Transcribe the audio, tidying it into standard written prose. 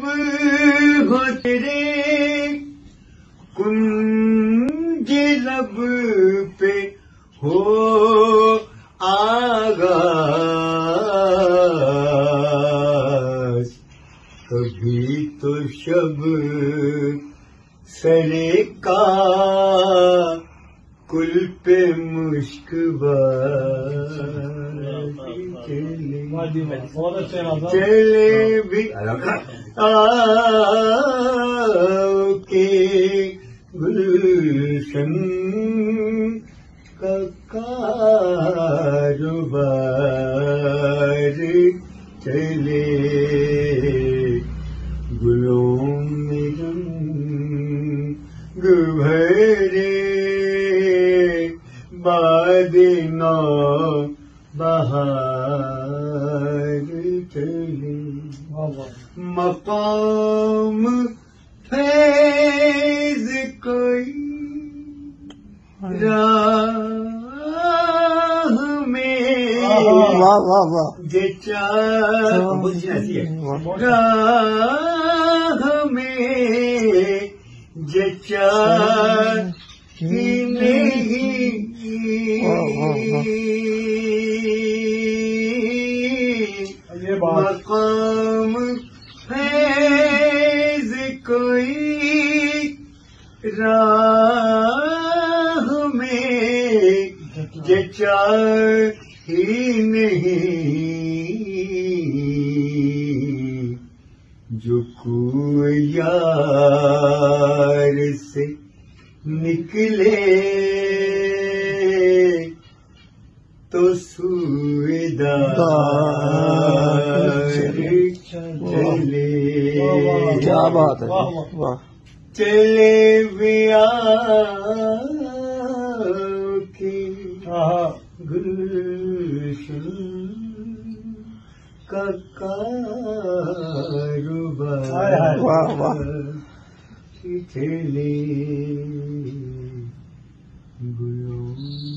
لب ہو تیرے کنج لب پہ ہو آغاز کبھی تو شب سرے کا کل پہ مشک چلے بھی آؤ کے گلشن کا کاروبار چلے گلوں میں رنگ بھرے باد نو بہار چلے مقام فیض کوئی راہ میں راہ میں جچا ہی نہیں مقام فیض کوئی راہ میں جچا ہی نہیں جو کوئی یار سے نکلے تو سوئے دار چلے کیا بات ہے چلے بیا کے گلشن کا کاروبار چلے گلوں